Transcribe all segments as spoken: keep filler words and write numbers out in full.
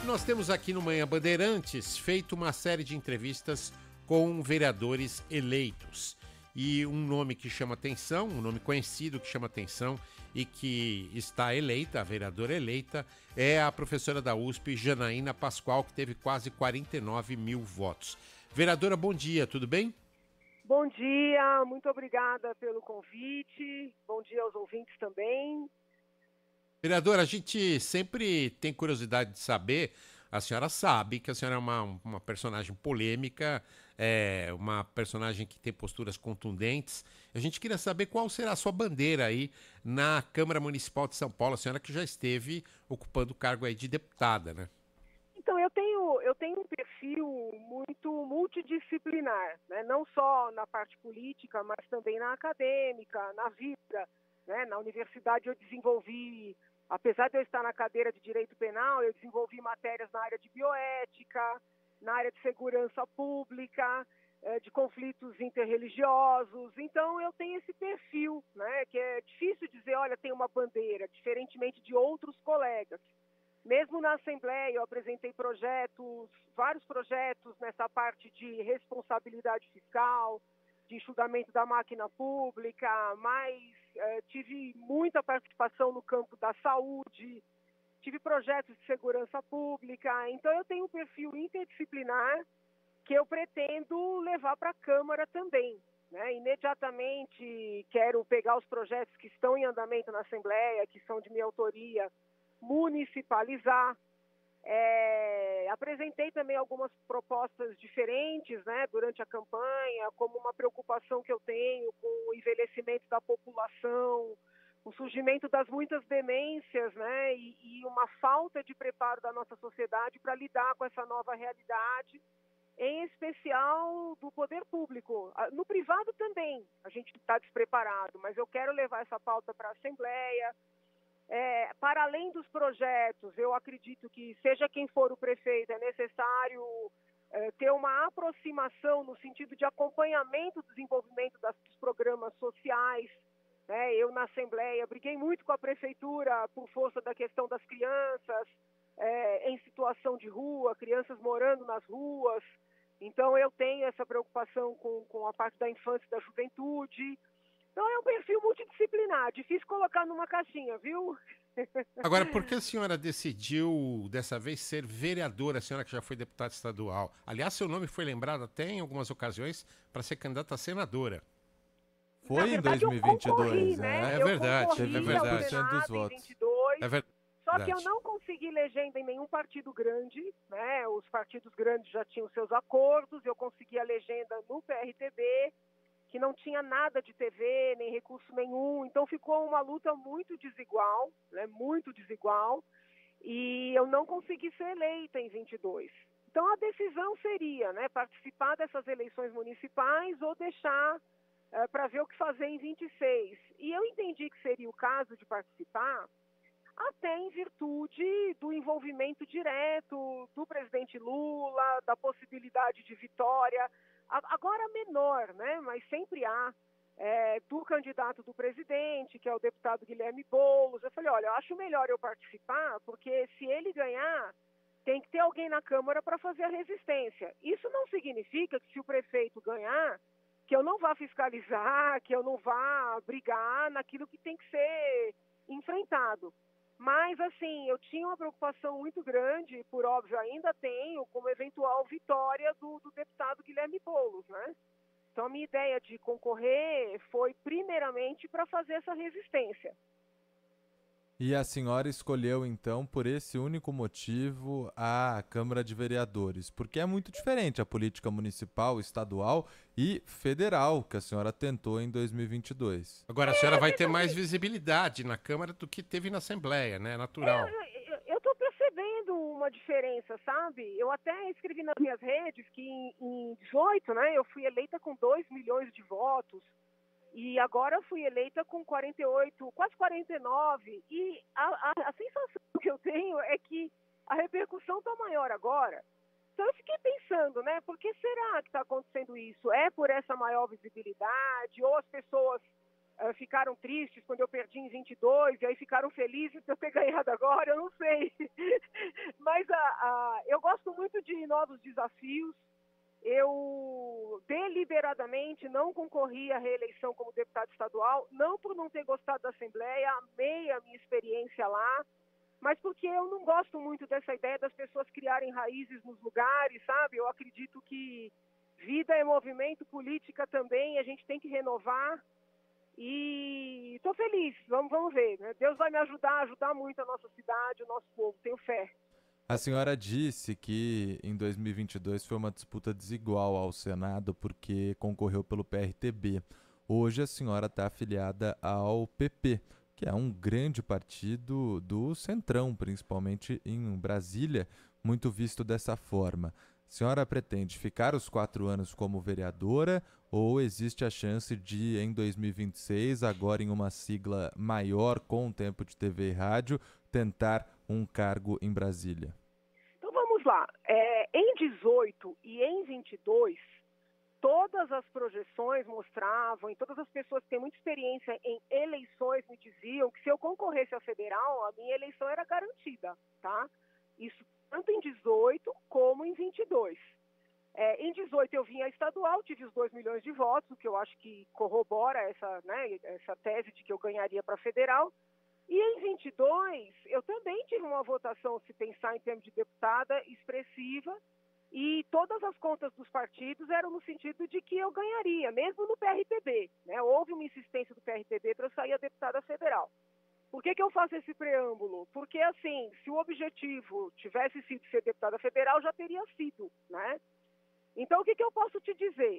Nós temos aqui no Manhã Bandeirantes feito uma série de entrevistas com vereadores eleitos. E um nome que chama atenção, um nome conhecido que chama atenção e que está eleita, a vereadora eleita, é a professora da U S P, Janaína Pascoal, que teve quase quarenta e nove mil votos. Vereadora, bom dia, tudo bem? Bom dia, muito obrigada pelo convite, bom dia aos ouvintes também. Vereadora, a gente sempre tem curiosidade de saber, a senhora sabe que a senhora é uma, uma personagem polêmica, é uma personagem que tem posturas contundentes. A gente queria saber qual será a sua bandeira aí na Câmara Municipal de São Paulo, a senhora que já esteve ocupando o cargo aí de deputada, né? Então, eu tenho, eu tenho um perfil muito multidisciplinar, né? Não só na parte política, mas também na acadêmica, na vida, né? Na universidade eu desenvolvi, apesar de eu estar na cadeira de Direito Penal, eu desenvolvi matérias na área de bioética, na área de segurança pública, de conflitos interreligiosos. Então, eu tenho esse perfil, né? Que é difícil dizer, olha, tem uma bandeira, diferentemente de outros colegas. Mesmo na Assembleia, eu apresentei projetos, vários projetos nessa parte de responsabilidade fiscal, de enxugamento da máquina pública, mas eh, tive muita participação no campo da saúde, tive projetos de segurança pública. Então, eu tenho um perfil interdisciplinar que eu pretendo levar para a Câmara também, né? Imediatamente quero pegar os projetos que estão em andamento na Assembleia, que são de minha autoria, municipalizar. É, apresentei também algumas propostas diferentes, né, durante a campanha, como uma preocupação que eu tenho com o envelhecimento da população, o surgimento das muitas demências, né, e, e uma falta de preparo da nossa sociedade para lidar com essa nova realidade, em especial do poder público. No privado também a gente está despreparado, mas eu quero levar essa pauta para a Assembleia. É, para além dos projetos, eu acredito que, seja quem for o prefeito, é necessário é, ter uma aproximação no sentido de acompanhamento do desenvolvimento das, dos programas sociais. Né? Eu, na Assembleia, briguei muito com a Prefeitura por força da questão das crianças é, em situação de rua, crianças morando nas ruas. Então, eu tenho essa preocupação com, com a parte da infância e da juventude. Então, é um perfil multidisciplinar, difícil colocar numa caixinha, viu? Agora, por que a senhora decidiu, dessa vez, ser vereadora, a senhora que já foi deputada estadual? Aliás, seu nome foi lembrado até em algumas ocasiões para ser candidata a senadora. Foi Na verdade, em dois mil e vinte e dois, eu concorri, né? né? É verdade, eu é verdade. Ao Senado dos votos. Em vinte e dois, É verdade. Só que eu não consegui legenda em nenhum partido grande, né? Os partidos grandes já tinham seus acordos, eu consegui a legenda no P R T B, que não tinha nada de T V, nem recurso nenhum, então ficou uma luta muito desigual, né, muito desigual, e eu não consegui ser eleita em vinte e dois. Então a decisão seria, né, participar dessas eleições municipais ou deixar é, para ver o que fazer em vinte e seis. E eu entendi que seria o caso de participar, até em virtude do envolvimento direto do presidente Lula, da possibilidade de vitória, agora menor, né? Mas sempre há, é, do candidato do presidente, que é o deputado Guilherme Boulos. Eu falei, olha, eu acho melhor eu participar, porque se ele ganhar, tem que ter alguém na Câmara para fazer a resistência. Isso não significa que, se o prefeito ganhar, que eu não vá fiscalizar, que eu não vá brigar naquilo que tem que ser enfrentado. Mas, assim, eu tinha uma preocupação muito grande, por óbvio, ainda tenho, como eventual vitória do, do deputado Guilherme Boulos, né? Então, a minha ideia de concorrer foi, primeiramente, para fazer essa resistência. E a senhora escolheu, então, por esse único motivo, a Câmara de Vereadores, porque é muito diferente a política municipal, estadual e federal que a senhora tentou em dois mil e vinte e dois. Agora, a senhora vai ter mais visibilidade na Câmara do que teve na Assembleia, né? É natural. Eu estou percebendo uma diferença, sabe? Eu até escrevi nas minhas redes que em, em dezoito, né, eu fui eleita com dois milhões de votos. E agora fui eleita com quarenta e oito, quase quarenta e nove. E a, a, a sensação que eu tenho é que a repercussão está maior agora. Então eu fiquei pensando, né? Por que será que está acontecendo isso? É por essa maior visibilidade? Ou as pessoas uh, ficaram tristes quando eu perdi em vinte e dois e aí ficaram felizes por eu ter ganhado agora? Eu não sei. Mas a, assume novos desafios. Eu deliberadamente não concorri à reeleição como deputado estadual, não por não ter gostado da Assembleia, amei a minha experiência lá, mas porque eu não gosto muito dessa ideia das pessoas criarem raízes nos lugares, sabe? Eu acredito que vida é movimento, política também, a gente tem que renovar. E estou feliz, vamos, vamos ver, né? Deus vai me ajudar, ajudar muito a nossa cidade, o nosso povo, tenho fé. A senhora disse que em dois mil e vinte e dois foi uma disputa desigual ao Senado porque concorreu pelo P R T B. Hoje a senhora está afiliada ao P P, que é um grande partido do Centrão, principalmente em Brasília, muito visto dessa forma. A senhora pretende ficar os quatro anos como vereadora ou existe a chance de, em dois mil e vinte e seis, agora em uma sigla maior, com tempo de T V e rádio, tentar um cargo em Brasília? Então vamos lá. É, em dezoito e em vinte e dois, todas as projeções mostravam, e todas as pessoas que têm muita experiência em eleições me diziam que se eu concorresse à federal, a minha eleição era garantida, tá? Isso tanto em dezoito como em vinte e dois. É, em dezoito eu vim à estadual, tive os dois milhões de votos, o que eu acho que corrobora essa, né, essa tese de que eu ganharia para a federal. E em vinte e dois, eu também tive uma votação, se pensar em termos de deputada, expressiva, e todas as contas dos partidos eram no sentido de que eu ganharia, mesmo no P R T B. Né? Houve uma insistência do P R T B para eu sair a deputada federal. Por que que eu faço esse preâmbulo? Porque, assim, se o objetivo tivesse sido ser deputada federal, já teria sido, né? Então, o que que eu posso te dizer?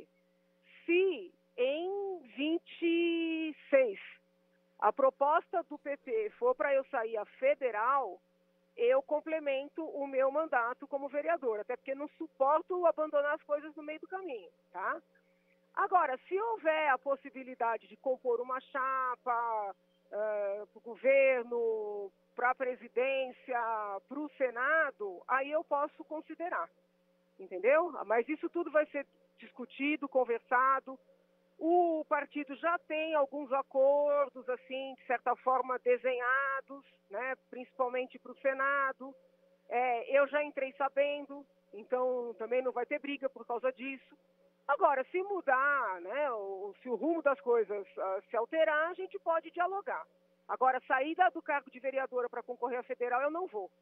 Se em vinte e seis a proposta do P P for para eu sair a federal, eu complemento o meu mandato como vereador, até porque não suporto abandonar as coisas no meio do caminho, tá? Agora, se houver a possibilidade de compor uma chapa uh, para o governo, para a presidência, para o Senado, aí eu posso considerar, entendeu? Mas isso tudo vai ser discutido, conversado. O partido já tem alguns acordos, assim, de certa forma, desenhados, né, principalmente para o Senado. É, eu já entrei sabendo, então também não vai ter briga por causa disso. Agora, se mudar, né, ou, se o rumo das coisas uh, se alterar, a gente pode dialogar. Agora, sair do cargo de vereadora para concorrer à federal, eu não vou.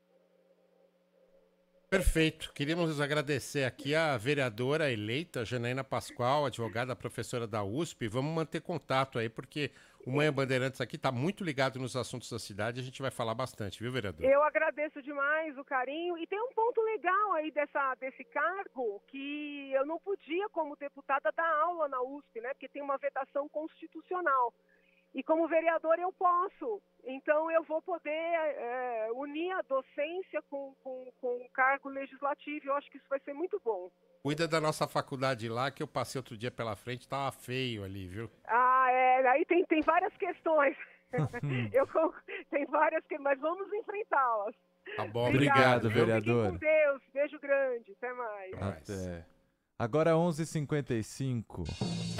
Perfeito. Queríamos agradecer aqui a vereadora eleita, Janaína Pascoal, advogada, professora da U S P. Vamos manter contato aí, porque o Manhã Bandeirantes aqui está muito ligado nos assuntos da cidade. A gente vai falar bastante, viu, vereadora? Eu agradeço demais o carinho. E tem um ponto legal aí dessa, desse cargo, que eu não podia, como deputada, dar aula na U S P, né? Porque tem uma vedação constitucional. E como vereador eu posso, então eu vou poder é, unir a docência com, com, com o cargo legislativo, eu acho que isso vai ser muito bom. Cuida da nossa faculdade lá, que eu passei outro dia pela frente, tava feio ali, viu? Ah, é, aí tem, tem várias questões, eu, tem várias questões, mas vamos enfrentá-las. Tá bom, obrigado, obrigado vereador. Fiquem com Deus, beijo grande, até mais. Até. Agora onze e cinquenta e cinco.